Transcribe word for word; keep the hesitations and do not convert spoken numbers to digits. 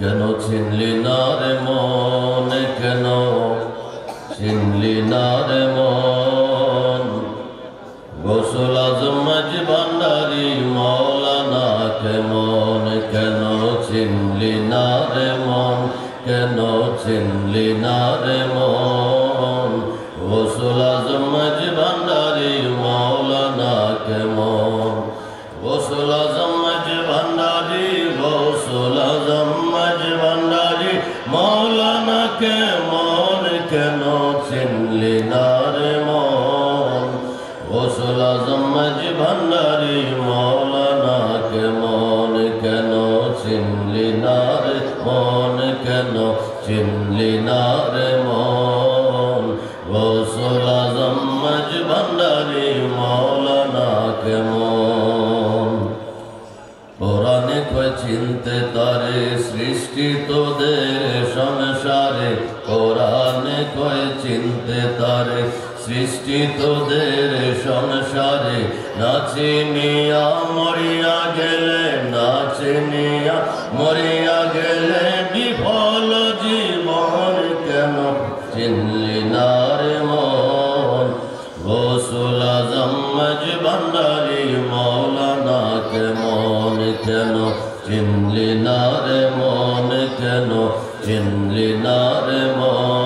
কেন চিনলি না রে মন, কেন চিনলি না রে মন। গৌসুল আজম মাঝি ভান্ডারী মৌলানা কেমন, কেন চিনলি না রে মন, কেন চিনলি না রে মন। গৌসুল আজম মাঝি ভান্ডারী মৌলানা কেমন। গৌসুল আজম মাঝি ভান্ডারী, গৌসুল আজম মাঝি ভান্ডারী মৌলানা কেমন, কেন চিনলি না রে মন। গৌসুল আজম মাঝি ভান্ডারী মৌলানা কেমন, কেন চিনলি না রে মন, কেন চিনলি না রে মন। গৌসুল আজম মাঝি ভান্ডারী মৌলানা কেমন। কোরআনে কয় চিনতে তারে সৃষ্টি তোদের সংসারে, কোরআনে কয় চিনতে তারে সৃষ্টি তোদের সংসারে। না চিনিয়া মরিয়া গেলে, না চিনিয়া মরিয়া গেলে বিফল জীবন, কেন চিনলি না রে মন। গৌসুল আজম মাঝি ভান্ডারী মৌলানা কেমন, কেন চিনলি না রে মন, কেন চিনলি না রে মন।